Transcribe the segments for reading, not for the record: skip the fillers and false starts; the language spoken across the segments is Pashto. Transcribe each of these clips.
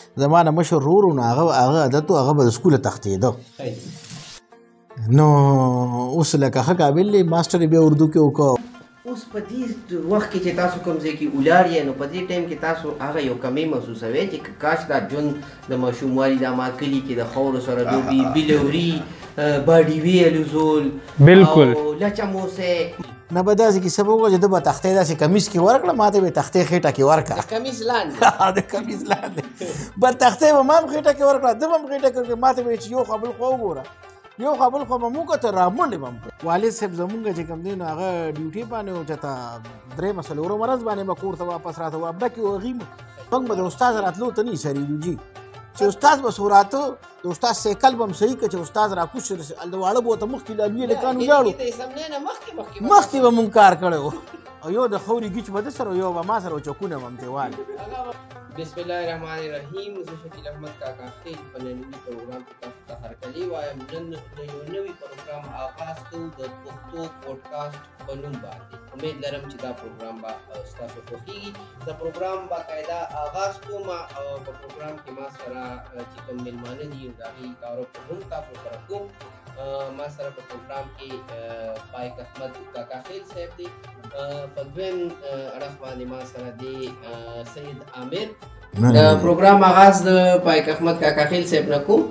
زما نه مشر ورور و نو هغه عادت و هغه به د سکوله تښتېده. نو اوس لکه ښه قابل دی ماسټر یې بیا اردو کې وکړه. اوس په دې وخت کې چې تاسو کوم ځای کې ولاړ یې نو په دې ټایم کې تاسو هغه یو کمی محسوسوئ چې کاش دا ژوند د ماشوموالي دا ما کلي کې د خاورو سره لوبې بېلوري باډي ویلو زول بالکل او لچه موسې نه به داسې کیسه به وکړه چې ده به تختې داسې کمیس کې ورکړه ما ته به یې تختې خېټه کې ورکړه د کمیس لاندې د کمیس لاندې به تختې به ما هم خېټه کې ورکړه ده به هم خېټه کې ورکړه ما ته به چې یو خوا بل خوا وګوره یو خوا بل خوا به مو کتل رامنډې به هم کړه. والد صاحب زمونږ چې کوم دی نو هغه ډیوټي باندې و چې ته درېیمه څلورمه ورځ باندې به کور ته واپس راته وابډه کې وغي موږ به د استاد راتلو ته نه سریدو جي چې استاد به سوراته د استاد سیکل به هم صحیح کړه چې استاد راکوز شو د واړه به ورته مخکې لالوي هلکان ولاړو مخکې به مونږ کار کړی و او یو د خوري ګیچ به ده سره یو به ما سره چکونه به هم تېوال. بسم الله الرحمن الرحیم. زه شکیل احمد کاکا خیل په ننني پروګرام کې تاسو ته هرکلی وایم. نن د یو نوي پروګرام آغاز کوو د پښتو پوډکاسټ په نوم باندې. امید لرم چې دا پروګرام به ستاسو خوښیږي. د پروګرام باقاعده آغاز کوم او په پروګرام کې ما سره چې کوم میلمانه دي د هغې تعارف هم تاسو سره کوم. ما سره په پروګرام کې پایک احمد کاکا خیل صاحب دی. په دویم اړخ باندې ما سره دی سید عامر. د پروګرام آغاز د پایک احمد کاکا خیل صاحب نه کوم.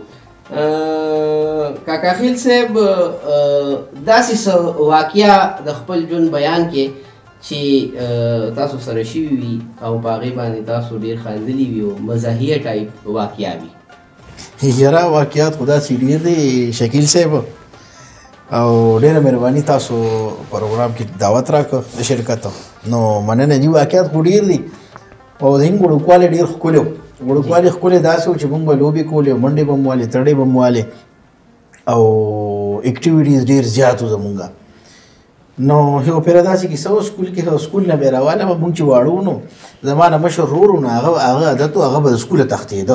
کاکا خیل صاحب داسې څه واقعه د خپل ژوند بیان کې چې تاسو سره شوي وي او په هغې باندې تاسو ډېر خندلي وي او مزاحیه ټایپ واقعه وي. یاره واقعات خو داسې ډېر دی شکیل صاحب او ډېره مهرباني تاسو پروګرام کې دعوت راکړه د شرکت. نو مننه دي واقعات خو ډېر دي او د هند وړوکوالی ډېر ښکلی و. وړوکوالی ښکلی داسې و چې موږ به لوبې کولې منډې به مو والې تړې به مو والې او اکټیویټیز ډېر زیات و زمونږ. نو یو پیره داسې کیسه و سکول کې سکول نه بیا راواله به مونږ چې واړه وو نو زما نه مشر ورور و نو هغه عادت و هغه به د سکوله تښتېده.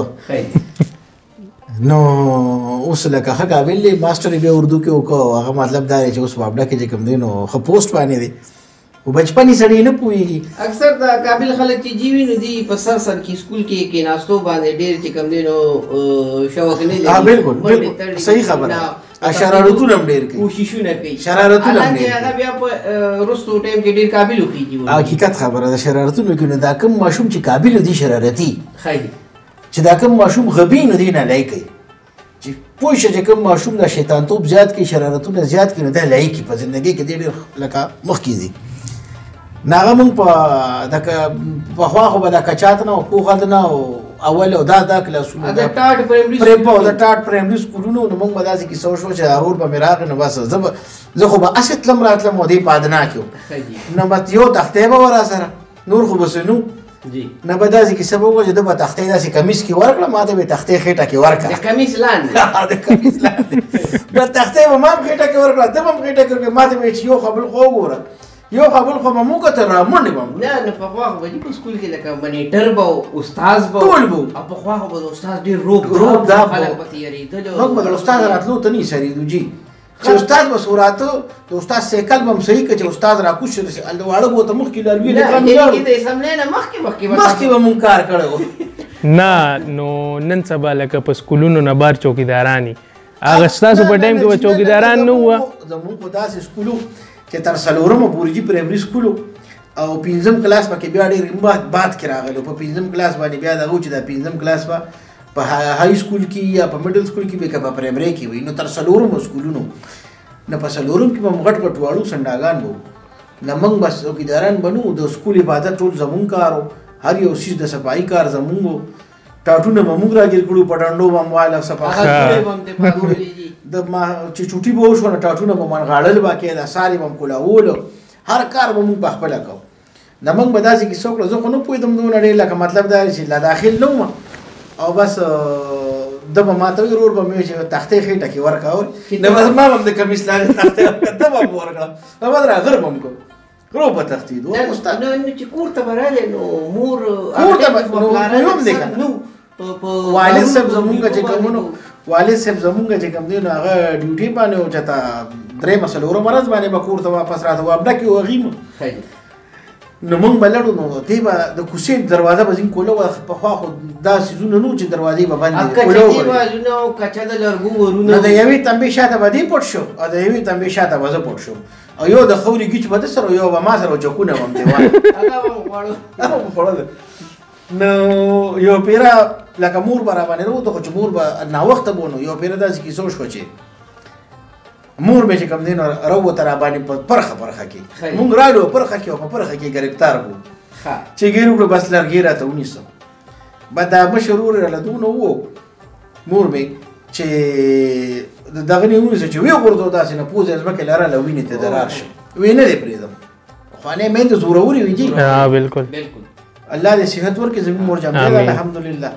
نو اوس لکه ښه قابل دی ماسټر یې بیا اردو کې وکړه هغه مطلب دا دی چې اوس بابډه کې چې کوم دی نو ښه پوسټ باندې دی خو بچپنې سړی نه پوهېږي. اکثر د قابل خلک چې جي وي نو دوی په سر سر کې سکول کې کېناستو باندې ډېر چې کوم دی نو شوق نه لري. بالکل صحیح خبره شرارتونه هم ډېر کوي کوششونه کوي شرارتونه هم ډېر هغه بیا په وروستو ټایم کې ډېر قابل وخېږي. حقیقت خبره ده شرارتونه کوي نو دا کوم ماشوم چې قابل دي شرارتي ښایي چې دا کوم ماشوم غبي نو دی نه لایقي چې پوه شه چې کوم ماشوم د شیطانتوب زیات کوي شرارتونه زیات کوي نو دا لایقي په زندګۍ کې ډېر لکه مخکې ځي. نو هغه مونږ پخوا خو به دا کچات نه و پوخه نه و اول او دا کلاسونه د ټاټ پرایمري سکولونو نو مونږ به داسې کیسه وشوه چې هغور به مې راغی نو بس زه خو به هسې تلم راتلم او دې په ادنا کې و نو به یو تختې به وه راسره نور خو بسې نو نه به داسې کیسه به وکړه چې ده به تختې داسې کمیس کې ورکړه ما ته به یې تختې خېټه کې ورکړه د کمیس لاندې به تختې به ما هم خېټه کې ورکړه ده به هم خېټه کې ورکړه ما ته به یې چې یو خوا بل خوا وګوره یو خوا بل خوا به مو کتل رامنډې به نه نو پخوا خو به دي په سکول کې لکه منیټر به و استاز به ټول به او پخوا خو به د استاد ډېر روب دا خلک به تېرېدل موږ به د استاد راتلو ته نه سریدو جي چې استاد به سوراته د استاد سیکل به هم صحیح کړه چې استاد راکوز شو د واړه به ورته مخکې لالوي هلکان ولاړو د اسمبلۍ نه مخکې به مونږ کار کړی و. نه نو نن سبا لکه په سکولونو نه بار چوکیداران هغه ستاسو په ټایم کې به چوکیداران نه وه. زمونږ خو داسې سکول چې تر څلورمه پورې جي پرایمري سکول او پنځم کلاس پکې بیا ډېر بعد کې راغلی په پنځم کلاس باندې بیا دغه و چې دا پنځم کلاس به په های سکول کې یا په میډل سکول کې به که په پرایمري کې وي نو تر څلورمو سکولونو نه په څلورم کې به هم غټ غټ واړو سنډاګان به وو نه موږ بس چوکیداران به نه وو د سکول عبادت ټول زمونږ کار و هر یو څیز د صفایي کار زمونږ و ټاټونه به موږ راګیر کړو په ډنډو به هم واله صفا چې چوټي به وشوه نو ټاټونه به منغاړل به کېده ساري به هم کولاولو هر کار به موږ پخپله کوو. نه موږ به داسې کیسه وکړه زه خو نه پوهېدم دونه ډېر لکه مطلب دا چې لا داخل نه وم او بس ده به ما ته وایي ورور به مې وایي چې تختې خېټه کې ورکړه نه بس ما به هم د کمیس لاندې تختې ده به هم ورکړه نه بس را غر به هم کړو غرو به تښتېدو نو چې کور ته به راغلی نو مور کور ته به نو هم دی که نه والد صاحب زمونږ چې کومونو والد صاحب زمونږ چې کوم دی نو هغه ډیوټي باندې و چې ته درېیمه څلورمه ورځ باندې به کور ته واپس راته وابډه کې وغیم نو موږ به لړو نو دی به د کوڅې دروازه به ځین کوله پخوا خو دا سیزونه نو چې دروازې به بندې کچه دیوالونه او کچه د لرګو ورونه نو د یوې تنبې شاته به دی پټ شو او د یوې تنبې شاته به زه پټ شو او یو د خوري ګیچ به ده سره یو به ما سره چکونه به هم دیوال هغه به خوړل نو یو پیره لکه مور به راباندې راوته خو چې مور به ناوخته به نو یو پیره داسې کیسه وشوه چې مور به چې کوم دی نو راوته راباندې په پرخه کې مونږ راغلو پرخه کې او په پرخه کې ګرفتار وو چې ګیر وکړو بس لرګي راته ونیسه بعد دا مشر ورور راله دونه وو مور مې چې دغه نه ونیسه چې وی غورځو داسې نه پوزې ځمکې لرله وینې ته درار شي وی نه دی پرېږدم خو نه میندې زورورې وي دي بالکل الله دې صحت ورکړي زموږ مور جان دی الحمدلله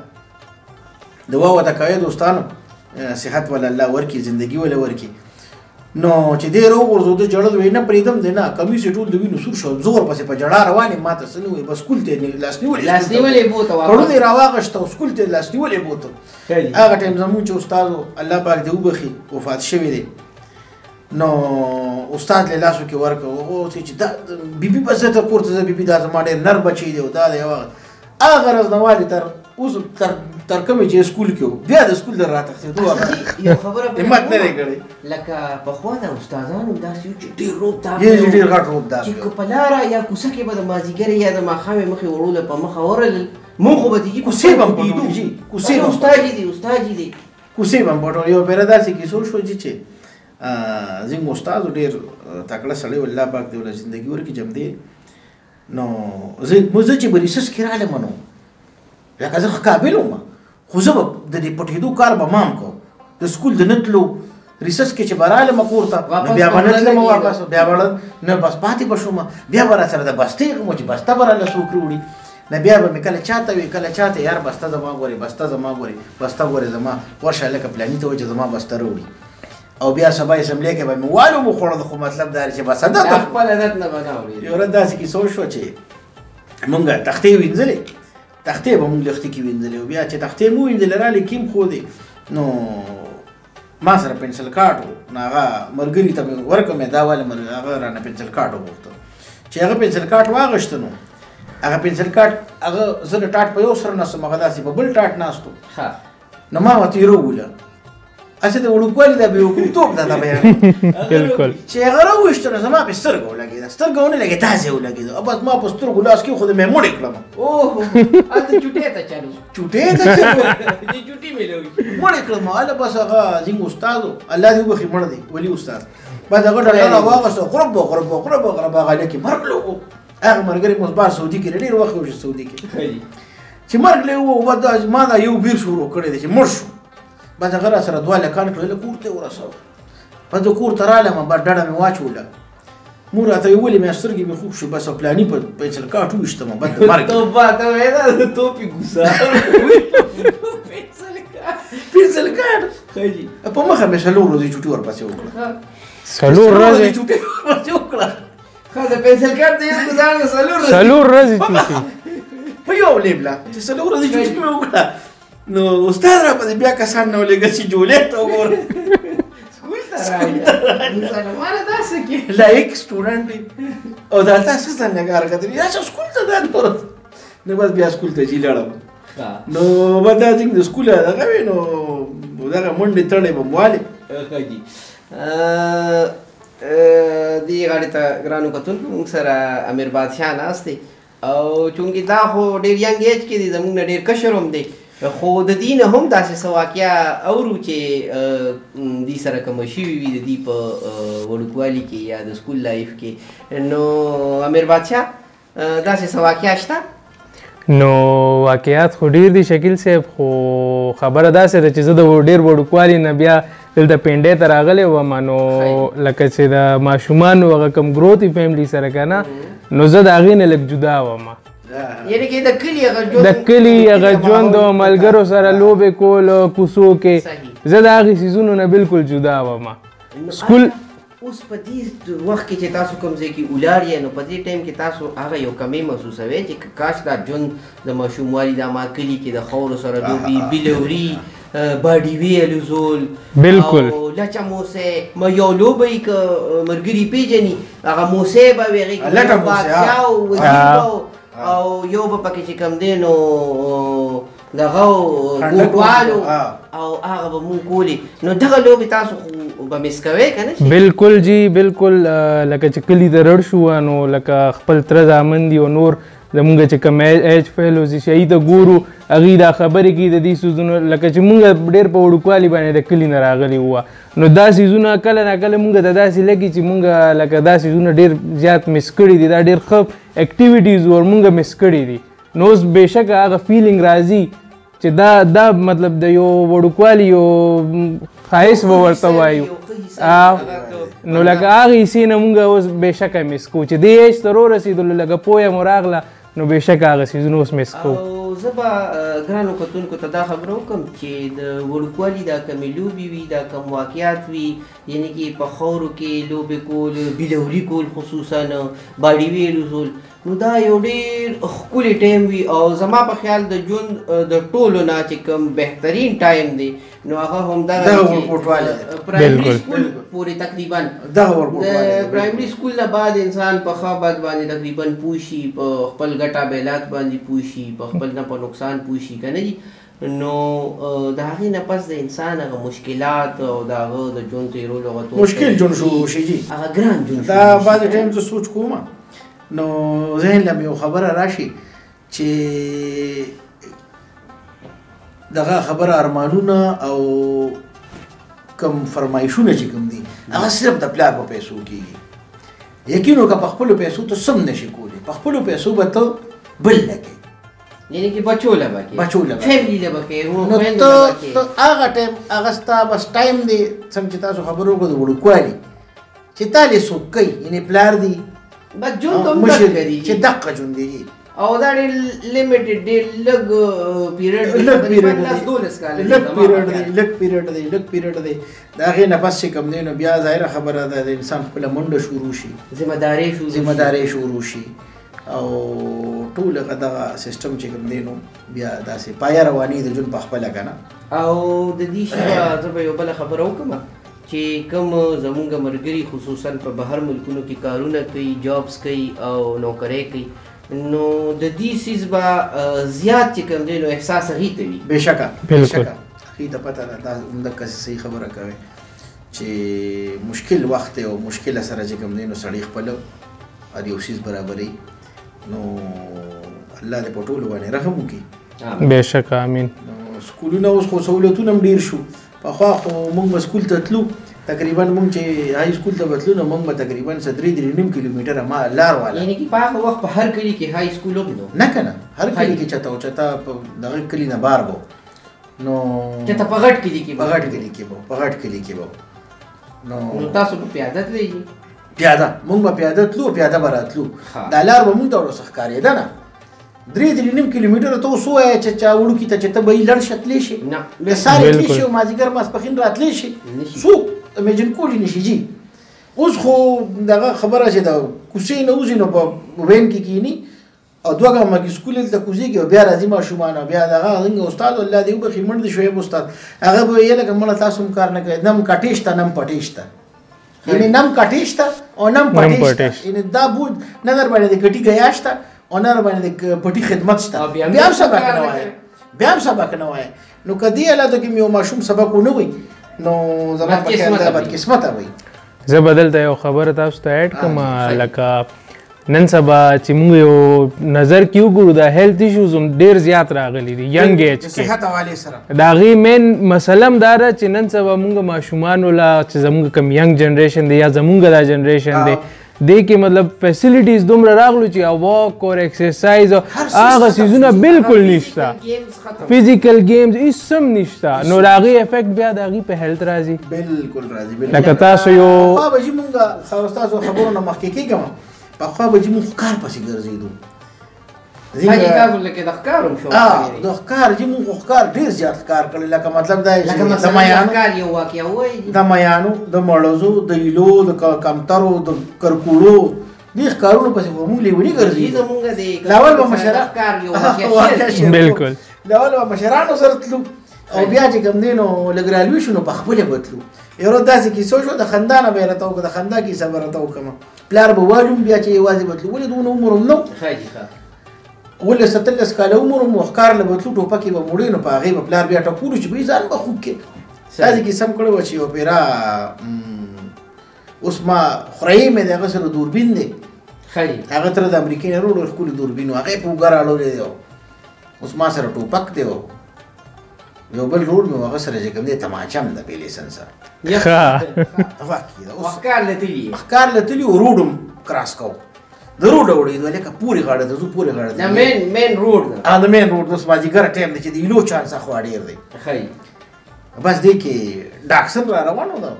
دعا وته کوي دوستانو صحت ول الله ورکړي زندگی ول ورکړي نو چې دې وګورځو د جړل وینه پریدم دی نه کمیس ټول د وینو سور شو زور پسې په جړا روانې ماته سنوي بس کول ته لاسنیولې بوته واپس ورو راواغشت او سکول ته لاسنیولې بوته هغه ټیم زموږ چې استاد الله پاک دې وبخي وفات شوی دی نو استاد له لاسو کې ورکو او چې دا بیبي په زته پورته بیبي دا زما ډېر نر بچی دی او دا دی هغه غرض نه والی تر اوس تر کومه چې سکول کې بیا د سکول در راته دوه یو خبره همت نه کړی لکه په خوا د استادانو داسې چې ډېر روب دا ډېر غټ روب دا چې په لاره یا کوڅه کې به د مازیګر یا د ماښامې مخې وړوله په مخه ورل مونږ خو به دي کوڅې به هم پټو کوڅې استاد دي کوڅې به هم پټو یو پیره داسې کیسو شو چې زموږ استاد ډېر تکړه سړی الله پاک دې ول ژوندګي ورکړي جم دی نو زه چې به ریسس کې رالم نو لکه زه قابل وم خو زه به د دې پټېدو کار به مام کو د سکول د نتلو ریسس کې چې به رالم کور ته بیا به نتلم واپس بیا به نه بس پاتې به شوم بیا به راسره د بستې مو چې بسته به راله څوک راوړي نه بیا به مې کله چاته وي کله چاته یار بسته زما ګورې بسته ګورې زما ورشه لکه پلاني ته وایي چې زما بسته راوړي او بیا سبا اسمبلی کې به مې والو مو خوړل خو مطلب دا چې بس عادت خپل عادت نه بناوړي یو ورځ داسې کیسه وشوه چې مونږ تختې وینځلې تختې به مونږ لښتې کې وینځلې او بیا چې تختې مو وینځلې رالې کیم خو دی نو ما سره پنسل کارت و نو هغه ملګري ته مې ورکړ مې دا واله هغه رانه پنسل کارت وغوښته چې هغه پنسل کارت واغېسته نو هغه پنسل کارت هغه زه د ټاټ په یو سره ناستم هغه داسې په بل ټاټ ناستو نو ما ورته یې راوویله اصل د وړوکوالي دا بېوقوفتوب دا بیان بالکل چې هغه راوویسته نو زما په سترګو ولګېده سترګو ونه لګېده داسې ولګېده او بس ما په سترګو لاس کېښود مې موړې کړم اوه هلته چوټې ته چالو چوټې مې لوي موړې کړم هله بس هغه زموږ استاد و الله دې وبخي مړ دی ولي استاد بس هغه ډنډه راواغسته غرب هغه هلکې مرګ له و هغه ملګري مو بار سعودي کې ډېر وخت وشو سعودي کې چې مرګ له و بس ما دا یو بیر شروع کړی دی چې مړ شو بس هغه را سره دوه لکان کړل کور ته ورساو په کور ته رالم بس ډډه مې واچوله مور راته ویلې مې سترګې مې خوب شو بس پلاني په پنسل کارت وویشتم بس د مرګ توبه ته وایې دا د توپې پنسل کارت په مخه مې څلور ورځې چوټي ورپسې وکړه څلور ورځې چوټي ورپسې وکړه ښه د پنسل کارت یو ګزار څلور ورځې چوټي په یو لیبله چې څلور ورځې چوټي مې وکړه نو استاد را پسې بیا کسان نه ولېږه چې جولې ته وګوره سکول ته راځي مسلمانه داسې کې لایق سټوډنټ دی او دا تاسو څنګه کار کوي یا چې سکول ته دا نو بس بیا سکول ته چې لاړم نو به دا څنګه د سکول دغه وي نو دغه منډې تړې به موالې دې غاړې ته ګرانو کتونکو موږ سره امیر بادشاه ناست دی او چونکې دا خو ډېر ینګ ایج کې دی زموږ نه ډېر کشر هم دی خو د دې نه هم داسې څه واقعه اورو چې دې سره کومه شوي وي د دې په وړوکوالي کې یا د سکول لایف کې نو امیر بادشاه داسې څه واقعه شته نو واقعیات خو ډېر دي شکیل صاحب خو خبره داسې ده چې زه د ډېر وړوکوالي نه بیا دلته پنډۍ ته راغلی وم نو لکه چې د ماشومانو هغه کوم ګروتي فیملي سره که نه نو زه د هغې نه لږ جدا وم یعنې کې د کلي هغه ژوند او ملګرو سره لوبې کول کوڅو کې زه د هغې څیزونو نه بالکل جدا وم سکول اوس په دې وخت کې چې تاسو کوم ځای کې ولاړ یې نو په دې ټایم کې تاسو هغه یو کمی محسوسوئ چې کاش دا ژوند د ماشوموالي دا ما کلي کې د خاورو سره لوبې بېلوري باډي ویل زول بالکل لچا موسه ما یو لوبه ک مرګري پیجني هغه موسه به ویږي لټه موسه او یو به پکې چې کم دی نو دغه ګوټوالو او هغه به مونږ کولی نو دغه لوبې تاسو خو به مس کوئ که نه بالکل جی بالکل لکه چې کلي ته رړ شو نو لکه خپل تره زامن دي او نور زمونږ چې کوم ایج فیلوز دي چې هغوی ته ګورو هغوی دا خبرې کوي د دې څیزونو لکه چې مونږ ډېر په وړوکوالي باندې د کلي نه راغلي وه نو دا څیزونه کله ناکله مونږ ته داسې لګي چې مونږ لکه دا څیزونه ډېر زیات مس کړي دي دا ډېر ښه اکټیویټیز ور مونږ مس کړي دي نو اوس بېشکه هغه فیلینګ راځي چې دا مطلب د یو وړوکوالي یو ښایست به ورته وایو نو لکه هغې حصې نه مونږ اوس بېشکه مس کوو چې دې ایج ته رارسېدلو لکه پویه مو راغله نو بېشکه هغه څیزونه اوس مس کوو او زه به ګرانو کتونکو ته دا خبره وکړم چې د وړوکوالي دا کمې لوبې وي دا کم واقعات وي یعنې کې په خاورو کې لوبې کول بیلوري کول خصوصا باډي ویلو زول نو دا یو ډېر ښکلی ټایم وي او زما په خیال د ژوند د ټولو نه چې کوم بهترین ټایم دی نو هغه همدغه پرایمري سکول پورې تقریبا د پرایمري سکول نه بعد انسان په ښه بد باندې تقریبا پوه شي په خپل ګټه بیلات باندې پوه شي په خپل نه په نقصان پوه شي که نه دي نو د هغې نه پس د انسان هغه مشکلات او د هغه د ژوند تېرولو هغه مشکل ژوند شروع شي جي هغه ګران ژوند دا بعضې ټایم زه سوچ کوم نو ذهن له یو خبره راشي چې دغه خبره ارمانونه او کم فرمایشونه چې کوم دي هغه صرف د پلار په پیسو کېږي یقین وکړه په خپلو پیسو ته سم نشي کولی په خپلو پیسو به ته بل نه کوې یعنې کې بچو له به کوې فیملي له به کوې نو ته هغه ټایم هغه ستا بس ټایم دی څنګه چې تاسو خبرو وکړو د وړوکوالي چې تا لې څوک کوي یعنې پلار دی بس ژوند ته هم دقه دي چې دقه ژوند دی او دا ډېر لیمیټډ ډېر لږ پیریډ دی تقریبا 10-12 کاله لږ پیریډ دی د هغې نه پس چې کوم دی نو بیا ظاهره خبره ده د انسان خپله منډه شروع شي ذمهدارۍ شروع شي او ټول هغه دغه سیسټم چې کوم دی نو بیا داسې پایه رواني د ژوند په خپله که نه او د دې شي زه به یو بله خبره وکړم چې کوم زمونږ ملګري خصوصا په بهر ملکونو کې کارونه کوي جابس کوي او نوکرۍ کوي نو د دې څیز به زیات چې کوم دی نو احساس هغې ته وي بېشکه هغې ته پته ده دا همدغه صحیح خبره کوې چې مشکل وخت دی او مشکله سره چې کوم دی نو سړی خپله هر یو څیز برابروي نو الله دې په ټولو باندې رحم وکړي بېشکه امین سکولونه اوس خو سهولتونه هم ډېر شو پخوا خو موږ به سکول ته تلو تقریبا موږ چې هائی سکول ته به تلو نو موږ به تقریبا 3.5 کیلومتره ما لار والا یعنې کې په هغه وخت په هر کلي کې هائی سکول هم نه که نه هر کلي کې چته او چته په دغه کلي نه بار به نو چته په غټ کلي کې په غټ کلي کې به نو تاسو به پیاده تلئ پیاده موږ به پیاده تلو پیاده به راتلو دا لار به موږ ته ورڅخه ښکارېده نه 3.5 کیلومتره ته اوس ووایه چې چا وړوکي ته چې ته به یې لړ شه تللی شي د سارې تللی شي او مازدیګر ماسپښین راتلی شي څوک امیجن کولی نه شي جي اوس خو دغه خبره چې د کوڅې نه وځي نو په وین کې کښېني او 2 ګامه کې سکول هلته کوزېږي او بیا راځي ماشومان بیا دغه څنګه استاد الله دې وبخي مړ دې شعیب استاد هغه به ویل لکه مړه تاسو هم کار نه کوئ نم کټې شته نم پټې شته یعنې نم کټې شته او نم پټې شته یعنې دا بود نه در باندې د کټي ګیا شته او نه در باندې د پټي خدمت شته بیا هم سبق نه وایه نو که دې حالاتو کې مې یو ماشوم سبق ونه وي نو زما په خیال دا بدقسمته وي زه به دلته یو خبره تاسو ته اډ کړم لکه نن سبا چې موږ یو نظر کې وګورو د هیلث ایشوز هم ډېر زیات راغلي دي ینګ ایج کې صحت حوالې سره د هغې مین مسله هم دا ده چې نن سبا موږ ماشومانو له چې زموږ کوم ینګ جنریشن دی یا زموږ دا جنریشن دی دې کې مطلب فیسیلیټیز دومره راغلو چې واک اور ایکسرسایز او هغه څیزونه بالکل نشته فزیکل گیمز هیڅ هم نشته نو د هغې افیکټ بیا د هغې په هیلث راځي بالکل راځي لکه تاسو یو پخوا به چې مونږ ستاسو خبرو نه مخکې کېږم پخوا به چې مونږ ښکار پسې ګرځېدو تاسو لکه د ښکار هم شوق د ښکار چې مونږ خو ښکار ډېر زیات ښکار کړی لکه مطلب دا چې د میانو یو واقعه وایي د میانو د مړزو د هیلو د کمترو د کرکوړو دې ښکارونو پسې به مونږ لیوني ګرځېدو لاول به مشران بالکل لاول به مشرانو سره تلو او بیا چې کوم دی نو لږ رالوي شو نو په خپله بتلو یو ورځ داسې کیسه شوه د خندا نه به یې راته وکړه د خندا کیسه به راته وکړم پلار به والوم بیا چې یوازې بتلو ولې دونه عمر هم نه و ولس 17 کاله عمر مو ښکار له بتلو ټوپکې به موړې نو په هغې به پلار بیا ټکولو چې به ځان به خوب کې داسې کیسه هم کړې وه چې یو پیرا اوس ما خورایي مې د هغه سره دوربین دی هغه تر د امریکې نه روډ ښکلي دوربین و هغه یې په اوږه راړولی دی اوس ما سره ټوپک دی یو بل روډ مې هغه سره چې کوم دی تماچه هم ده بې لیسن سره ښکار له تلي و روډ هم کراس کوو د روډه وړېدو لکه پورې غاړه ته ځو پورې غاړه ته مین روډ د مین روډ اوس مازدیګر ټایم دی چې د ایلو چانس خوا ډېر دی بس دی کې ډاکسن را روان و ده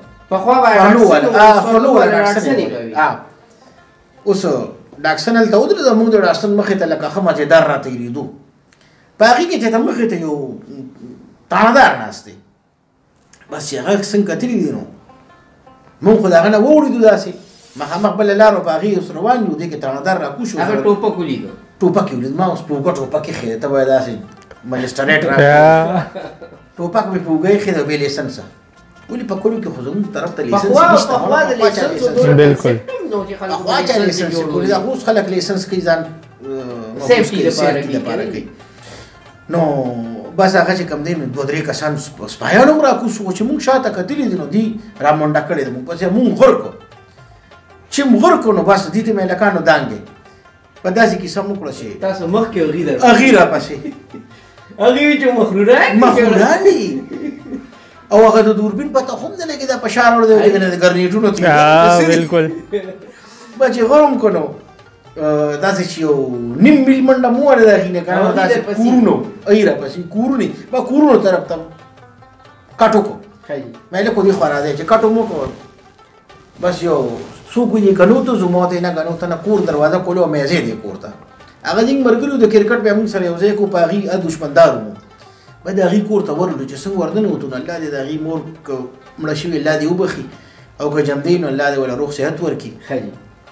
اوس ډاکسن هلته ودرېده موږ د ډاکسن مخې ته لکه ښه مزېدار را تېرېدو په هغې کې چې ته مخې ته یو تاڼهدار ناست دی بس چې هغه څنګه کتلي دي نو موږ خو د هغه نه واوړېدو داسې مخامخ بله لار و په هغې اوس روان یو دې کې تاڼهدار را کوش ټوپک ولیدو ټوپک یې ولید ما اوس په اوږه ټوپک ایښی دی ته باید داسې مجسټریټ را ټوپک مې په اوږه ایښی دی بې لیسنسه ولې په کلو کې خو زموږ طرف ته لیسنس نشته بالکل پخوا چا لیسنس کولی دا خو اوس خلک لیسنس کوي ځان سیفټي لپاره کوي نو بس هغه چې کوم دی نو دوه درې کسان سپایان هم راکوس وو چې مونږ شاته کتلي دي نو دوی رامنډه کړې ده مونږ پسې مونږ غر کړو چې مونږ غر کړو نو بس دې ته مې هلکانو دانګې په داسې کیسه مو کړه چې تاسو مخکې هغې راپسې هغې چې مخروران دي او هغه د دوربین پته خو هم نه لګېده په شا راوړی دی د ګرنیټونو بالکل به چې غر هم کړو داسې چې یو نیم میل منډه مو وړې د هغې نه که نه داسې کورونو ای راپسې کورونې به کورونو طرف ته کټ وکړو مې لکه دې خوا راځی چې کټ مو کول بس یو څوک یې ګنو ته ځو ما ته نه ګنو ته نه کور دروازه کولو او مېزې دی کور ته هغه ځینې ملګري د کرکټ بیا موږ سره یو ځای کړو په هغې دشمندار وو به د هغې کور ته ورلو چې څنګه وردنوتو نو الله دې د هغې مور که مړه شوې الله دې وبخي او که جمدی نو الله دې وله روغ صحت ورکړي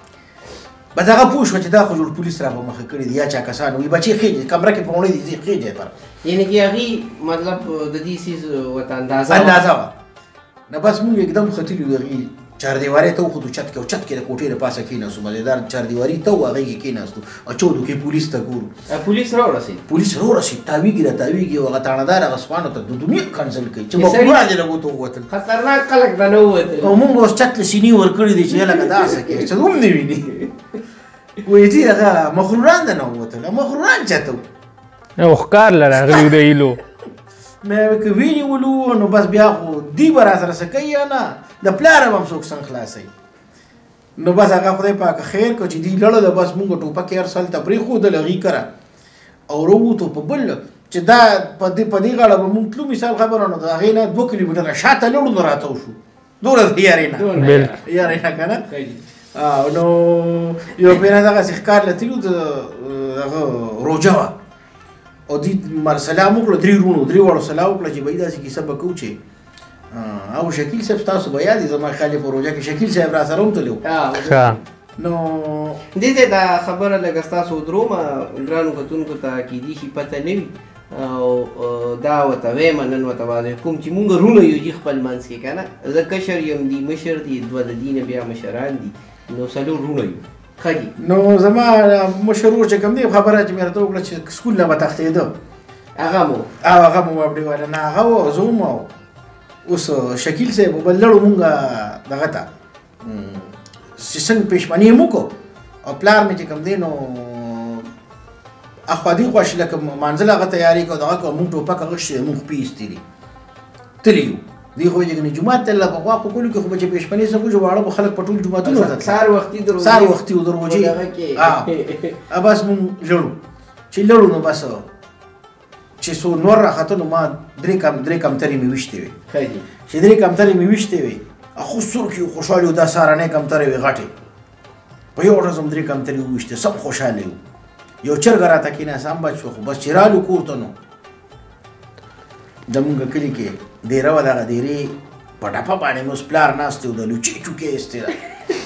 بس هغه پوه شوه چې دا خو جوړ پولیس را په مخه کړي دي یا چا کسان وي بچې خېجې کمره کې پوڼې دي ځي خېجې پر یعنې چې هغې مطلب د دې څیز ورته اندازه وه نه بس موږ یکدم ختلي وو هغې چاردیوارۍ ته وخوتو چت کې او چت کې د کوټې د پاسه کېناستو مزېدار چاردیواري ته و هغې کې کېناستو او چودو کې پولیس ته ګورو پولیس راورسېد پولیس راورسېد تاویږي را تاویږي او هغه تاڼهدار هغه سپانو ته د دنیا کنسل کوي چې مخلوقان دې له ګوتو ووتل خطرناک خلک ته نه ووتل او موږ اوس چت له سینې ورکړي دي چې لکه داسې کې چې هم نه ویني وایي چې هغه مخلوقان ته نه ووتل مخلوقان چاته او ښکار له راغلي د ایلو مې که وینیولو نو بس بیا خو دی به راسره څه کوي یا نه د پلار به هم څوک څنګه خلاصوي نو بس هغه خدای پاکه خیر کړو چې دی لړه ده بس مونږ ټوپک یې هر سال ته پرېښودل هغې کره او راووتو په بل چې دا په دې غاړه به مونږ تلو مثال خبره نو د هغې نه 2 کیلومتره شاته لړو نو راتاو شو دومره د یارۍ نه که نه نو یو پیره دغسې ښکار له تلو د هغه روژه وه او دې سلام وکړو 3 وروڼو 3 واړو سلام وکړه چې بهی داسې کیسه به کوو چې او شکیل صاحب ستاسو به یاد زما خیال په روژه کې شکیل صاحب را سره هم تللی و نو دې ځای دا خبره لږ ستاسو درومه ګرانو کتونکو ته کیدای شي پته نه وي او دا ورته وایم نن ورته واضح کوم چې مونږ وروڼه یو دي خپل منځ کې که نه زه کشر یم دي مشر دي 2 د دې نه بیا مشران دي نو 4 وروڼه یو ښه دي نو زما مشر ورور چې کوم دی خبره چې مې راته وکړه چې سکول نه به تښتېده هغه مو وابډې والا نه هغه و زه هم و اوس شکیل صاحب بل لړو مونږ دغه ته چې څنګه پېشمني یې وکړو او پلار مې چې کوم دی نو اخوا دې خوا چې لکه منزل هغه تیاري کړو دغه کړو مونږ ټوپک اخیستی دی مونږ خپې ایستي دي تللي یو دوی خو چې جومات ته له پخوا خو کلو کې خو به چې پېشمني څه کوو واړه به خلک په ټول جوماتونو ته سهار وختي و د روژې بس مونږ لړو چې لړو نو بس چې څو نور راخته نو ما 3 کمترې مې ویشتې وې چې 3 کمترې مې ویشتې وې خو څوک یو خوشحالي و دا سهارنۍ کمترې وې غټې په یو ورځ هم 3 کمترې وویشتې سم خوشحاله یو چرګه راته کېناسته هم بچ شو خو بس چې رالو کور ته نو زمونږ کلي کې دیره وه دغه دیرې په ډپه باندې مو اوس پلار ناست و د لوچې چوکې ایستې ده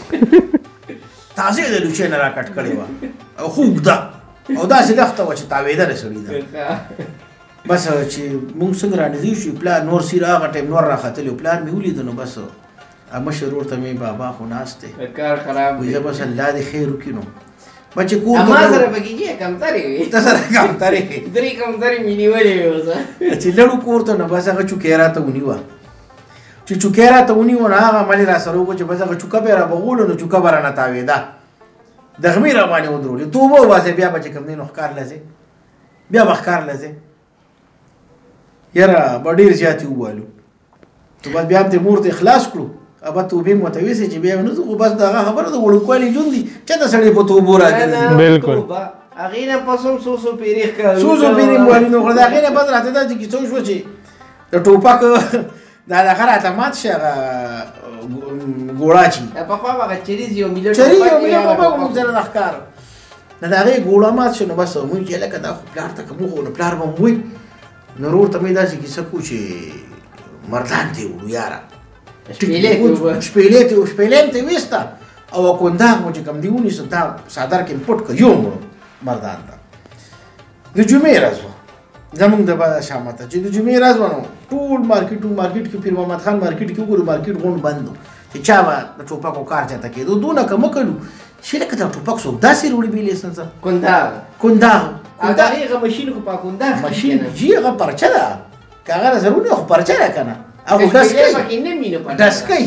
تازه د لوچې نه را کټ کړې وه او خو اوږده او داسې دښته وه چې تاوېدله سړي ده بس چې مونږ څنګه رانږدې شو پلار نور سیر هغه ټایم نور راختلی و پلار مې ولید نو بس مشر ورور ته مې بابا خو ناست دی کار خراب وایي دی زه بس الله دې خیر وکړي نو بچې کور اما ته سره پکې کې کمترې وي ته سره کمترې درې کمترې مې نیولې وې اوس چې لړو کور ته نو بس هغه چوکۍ راته ونیوه چې چوکۍ راته ونیوه نو هغه عمل یې راسره وکړو چې بس هغه چوکه به یې رابغولو نو چوکه به رانه تاوېده دغمې را باندې ودرولې توبه وباسې بیا به چې کوم دی نو ښکار لځې بیا به ښکار لځې یاره به ډېر زیات یې ووالو نو بس بیا هم ترې مور ته اخلاص کړو ابا توبې مو ته ویسې چې بیا نه خو بس دغه خبره د وړوکوالي ژوند دي چېرته سړی په توبو راګرځي بالکل. هغې نه پس هم څو پیرې ښکارو سوزو پیرې مو والي نو خو د هغې نه بس راته دا چې کیسه وشوه چې د ټوپک دا دغه راته مات شي هغه ګوړاچي پخوا هغه چریز یو میلیون چری یو میلیون ټوپک موږ سره د ښکار نه د هغې ګوړه مات شو نو بس موږ چې لکه دا خو پلار ته که موږ نو پلار به مو وایي نو ورور ته مې داسې کیسه کړو چې مردان ته یې وړو یاره شپېلې ته شپېلې ته ویسته او کنداغ مو چې کوم دی ونیسه دا څادر کې مې پټ کړ یو مړو مردان ته د جمعې ورځ وه زمونږ د بعد شامه ته چې د جمعې ورځ وه نو ټول مارکېټ کې پیر محمد خان مارکېټ کې وګورو مارکېټ غونډ بند و چې چا به د ټوپکو کار چاته کېدو دونه که مه کړو چې لکه دا ټوپک څوک داسې وړي بې لیسنسه کنداغ هغه ماشین خو په کنداغ ماشین جی هغه پرچه ده که هغه ضروري خو پرچه ده که نه هغه ډسکۍ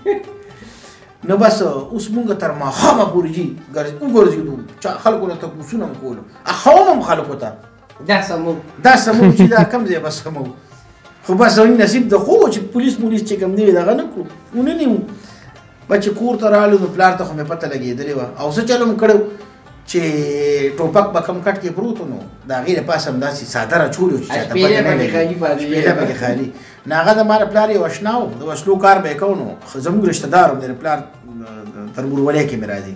نو بس اوس مونږ تر ماښامه پورې جي وګرځېدو خلکو نه تپوسونه م کولو اخوم هم خلکو ته دا سمو چې دا کم دی بس سمو خو بس زموږ نصیب د خو چې پولیس چې کوم دی دغه نه کړو ونه نیو بچې کور ته رالو نو پلار ته خو مې پته لګېدلې وه او څه چلو م کړی چې ټوپک به کم کټ کې پروت نو د هغې د پاسه همداسې څادر اچولي و چې چاته پته نه لګي شپېله پکې خالي نو هغه د ما د پلار یو اشنا و د وسلو کار به یې کوو نو زموږ رشته دار هم د پلار تر ورولۍ کې مې راځي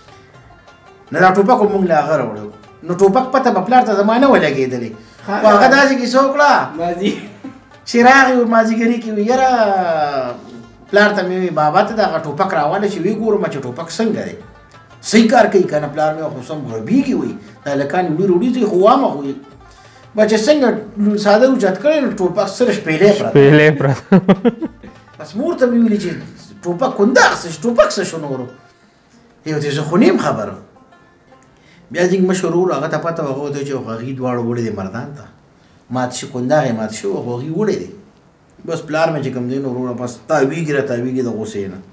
نو دا ټوپک هم موږ له هغه راوړو نو ټوپک پته به پلار ته زما نه وه لګېدلې خو هغه داسې کیسه وکړه چې راغی مازدیګري کې وي یاره پلار ته مې وویل بابا ته دغه ټوپک راواله چې ویې ګورم چې ټوپک څنګه دی صحیح کار کوي که نه پلار مې خو سم غړبېږي وایي دا هلکان وړي روډي ځي خو وامه خو وایي بچې څنګه څادر اوچت کړی نو ټوپک سره شپېلې پرته بس مور ته مې ویلي چې ټوپک کنداغ څه ټوپک څه شو نورو یو ته زه خو نیم خبره بیا زموږ مشر ورور هغه ته پته وه هغه ورته چې هغې دواړه وړی دی مردان ته مات شي کنداغ یې مات شو او هغې وړی دی بس پلار مې چې کوم دی نو وروره بس تاویږي را تاویږي د غوسې نه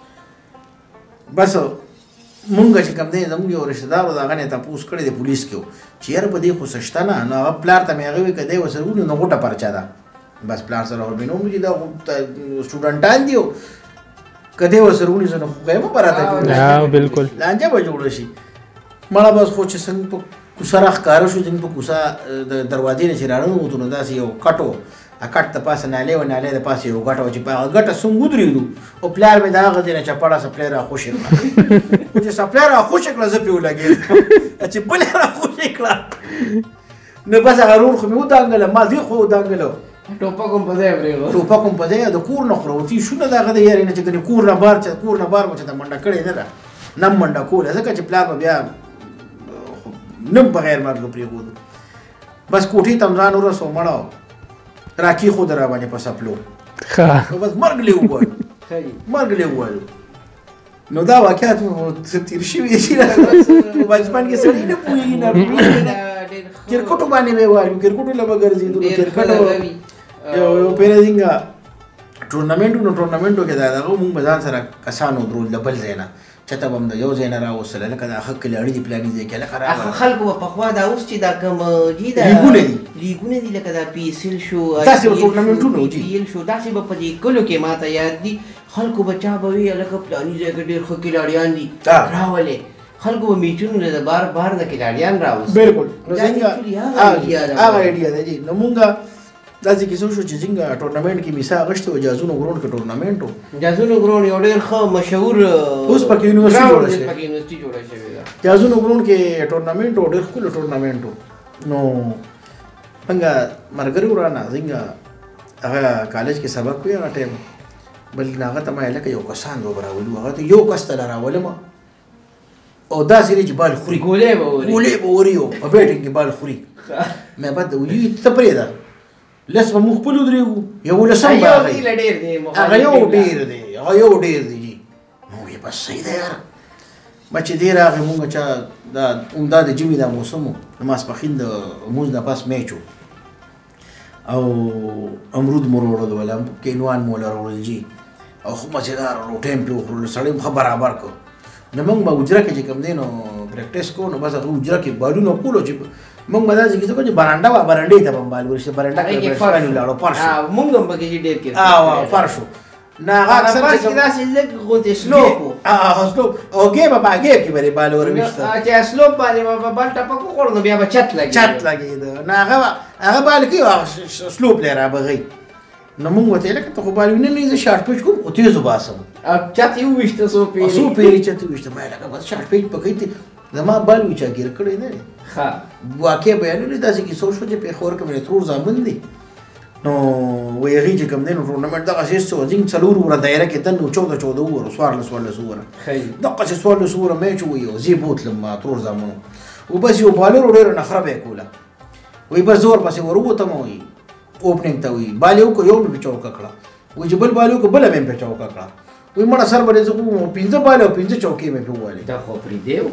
بس مونږ چې کوم دی زموږ یو رشته دار و د هغه نه یې تپوس کړی دی پولیس کې و چې یاره په دې خو څه شته نه نو هغه پلار ته مې هغه وویل که دی ورسره ونیو نو غوټه پرچه ده بس پلار سره خو مې نه ومني چې دا سټوډنټان دي که دی ورسره ونیسو نو خو مه به راته بالکل لانجه به جوړه شي مړه بس خو چې څنګه په کوڅه راښکاره شو زموږ په کوڅه د دروازې نه چې راننوتو نو داسې یو کټ و کټ د پاسه نالۍ وه نالۍ د پاسه یو ګټه وه چې په هغه ګټه څنګه ودرېږدو او پلار مې د هغه ځای نه چپړه سپلی راخوشې کړه خو چې سپلی راخوشې کړه زه پرې ولګېدم چې بلې راخوشې کړه نو بس هغه رور خو مې ودانګله ما دې خو ودانګله ټوپک هم په ځای پرېږده ټوپک هم په ځای د کور نه خروتي شونه د هغه د یارې نه چې ګنې کور نه بار مو چې ته منډه کړې نه ده نه منډه کوله ځکه چې پلار به بیا نه بغیر مرګه پرېښودو بس کوټې ته هم ځان ورسو مړه راکي خو د را باندې په سپلو بس مرګ لې ووایو نو دا واقعات تیر شوي دي چې په بچپن کې سړي نه پوهېږي نه کرکټو باندې به وایو کرکټو له به ګرځېدو نو کرکټو یو پیره څنګه ټورنمنټو کې دا دغه مونږ به ځان سره کسان ودرول د بل ځای نه چته به هم د یو ځای نه راوستله لکه دا ښه کلاړي دي پلاني ځای کې لکه خلکو به پخوا دا اوس چې دا کوم لیګونه دي لکه دا پي اس ال شو داسې به ټورنمنټونه وو پي ال شو داسې به په دې کلو کې ماته یاد دي خلکو به چا به وي لکه پلاني ځای کې ډېر ښه کلاړیان دي راولې خلکو به میچونو نه د بار نه کلاړیان راوست بالکل نو څنګه هغه ایډیا ده جی نو مونږ داسې کیسه وشو چې څنګه ټورنمنټ کې میسا اغشته و جازونو ګراوند کې ټورنمنټ و جازونو ګراوند یو ډېر ښه مشهور اوس پکې یونیورسيټي جوړه شوې ده جازونو ګراوند کې ټورنمنټ و ډېر ښکلی ټورنمنټ و نو څنګه ملګري ورانه څنګه هغه کالج کې سبق وی هغه ټایم بل هغه ته ما لکه یو کسان دوه راولو هغه ته یو کس ته راولم او داسې چې بال خوري ګولې به وریو په بیټینګ کې بال خوري مې بعد وی ته پرې ده لس به موږ خپل ودرېږو 11 به یو دی له ډېر دی هغه یو ډېر دی هغه یو ډېر دی جي نو یې بس صحیح دی یاره بچې دی راغی مونږ چا دا عمدا د ژمي دا موسم و د ماسپښین د لمونځ نه پس میچ و او امرود مو راوړل ولا کینوان مو راوړل جي او خو مزېدار روټۍ هم پرې وخوړل سړی هم ښه برابر کړ نو موږ به حجره کې چې کوم دی نو پریکټس کوو نو بس هغه حجره کې بالونه کولو چې موږ به داسې کیسه کوو چې برانډه وه برانډې ته به هم بال ورشي برانډه کې بیټسمین ولاړو فرش مونږ هم پکې ډېر کې فرش و نه هغه اکثر چې داسې لږ غوندې سلوپ و سلوپ او ګیب به ګیب کې به یې بال ورویسته چې سلوپ باندې به بال ټپک وخوړ نو بیا به چت لګېده نه هغه بال کوي سلوپ دی رابغی نو موږ ورته ویل که ته خو بال وینې نه زه شارټ پیچ کوم خو تیز وباسم چت یې وویشته څو پیرې چت یې وویشته ما یې لکه بس شارټ پیچ په کوي زما بال وي چا ګیر کړی نه دی واقع بیانونه داسې کیسه وشوه چې پېښور کې مې ترور زامن دی نو وایي هغې چې کوم دی نو ټورنمنټ دغسې هېڅ څه زینګ 4 اووره دایره کې دننه 14 اووره 14 اووره دغسې 14 اووره میچ وایي او زه یې بوتلم ترور زامنو و بس یو بالر ډېره نخره به یې کوله وایي بس زه ورپسې ور ووتم وایي اوپننګ ته وایي بال یې وکړه یو مې پې چوکه کړه وایي چې بل بال یې وکړه بله مې پې چوکه کړه وایي مړه سر به دې زه کوم 15 بال او 15 چوکې مې پې ووهلې دا خو پرېږدی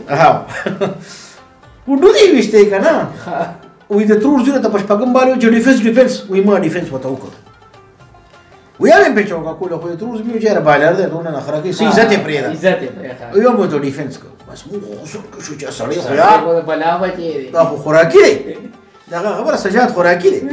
و وډو دې یې ویشتی که نه وایي د ترور زوی ته په شپږم بال وایي چې ډیفنس وایي ما ډیفنس ورته وکړ وایي مې پې چوکه کوله خو د ترور زوی وایي چې یاره بالر دی دونه نخره کوي څه عزت یې پرېږده وایي هم ورته ډیفنس کړ بس موږ غوسه شو چې سړی خو یار دا خو خوراکي دی دغه خبره سجاد خوراکي دی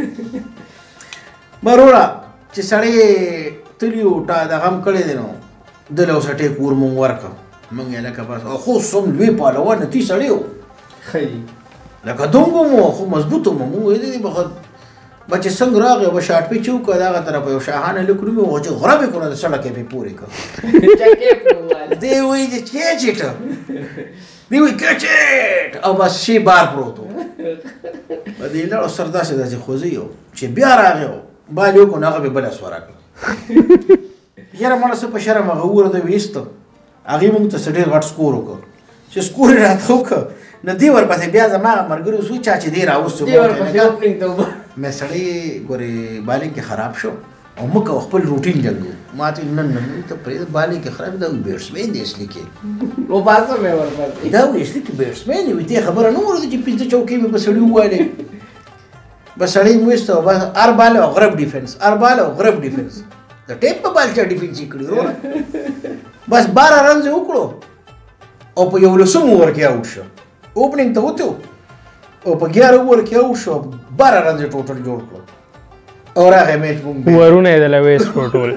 بروړه چې سړی تلي و دغه هم کړی دی نو دله اوس ټیک ور مونږ ورکړه مونږ یې لکه بس خو سم لوی پهلوان تی سړی و لکه دونګو مو خو مضبوط مو مونږ ویلي دي بچې څنګه راغی به شاټ پیچ وکړه دغه طرفه یو شاهانه لیک نومې و چې غره مې کړه د سړک یې پې پورې کړ دی وایي چې کیچېټ دی وایي کیچېټ او بس شی بار پروت و په دې لاړو سر داسې خوځي و چې بیا راغی و بال یې وکړو نو هغه مې بله سوره کړه یاره مړه څه په شرم هغه ووره ته ویسته هغې مونږ ته څه ډېر غټ سکور وکړ چې سکور یې راته وکړ نو دې ورپسې بیا زما هغه ملګري اوس وایي چا چې دې راوستو مې سړی ګورې بالینګ کې خراب شو او موږ او خپل روټین جنګ ما ته نه ته پرېږده بالینګ کې خراب دا وایي بیټسمین دی اصلي کې وباسه مې ورپسې دا وایي اصلي کې بیټسمین دی وایي دې خبره نه وره چې 15 چوکۍ مې په سړي ووهلې بس سړی مو ویسته بس هر بال او غرب ډیفنس هر بال او غرب ډیفنس د ټیپ په بال چا ډیفنس یې کړي وروره بس 12 رنز یې وکړو او په 11 اوور کې آوټ شو اوپننګ ته وتو او په 11 اوور کې آوټ شو 12 رنز یې ټوټل جوړ کړو او راغی میچ مونږ ورونه یې دله ویسټ کړو ټول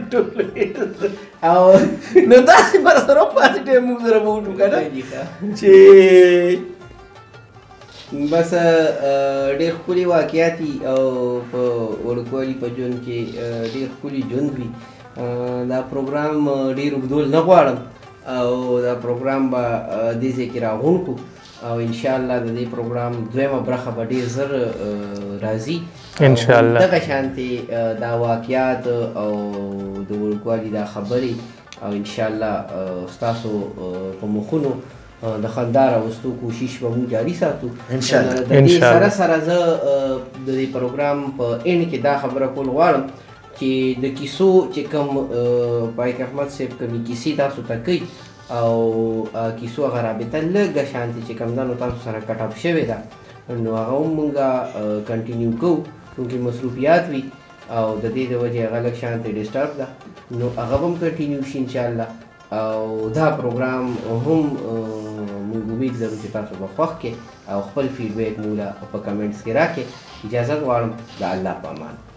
او نو داسې پر سره پاتې ټایم موږ سره به وټو که نه چې بس ډېر ښکلي واقعات دي او په وړوکوالي په ژوند کې ډېر ښکلي ژوند وي دا پروګرام ډېر اوږدول نه غواړم او دا پروګرام به دې ځای کې راغونډ کړو او انشاءالله د دې پروګرام دویمه برخه به ډېر زر راځي انشاءالله دغه شانتې دا واقعات او د وړوکوالي دا خبرې او انشاءالله ستاسو په مخونو د خندا راوستو کوشش به مونږ جاري ساتو انشاءالله د دې سره سره زه د دې پروګرام په اینډ کې دا خبره کول غواړم چې د کیسو چې کوم پایک احمد صاحب کومې کیسې تاسو ته کوي او کیسو هغه رابطه لږه شانتې چې کوم ځانو تاسو سره کټ اپ شوې ده نو هغه هم مونږ کنټینیو کوو چونکې مصروفیات وي او د دې د وجې هغه لږ شانتې ډسټرب ده نو هغه به هم کنټینیو شي انشاءالله او دا پروګرام هم موږ امید لرو چې تاسو به خوښ کړئ او خپل فیډبیک موږ په کمنټس کې راکړئ اجازه غواړم د الله په امان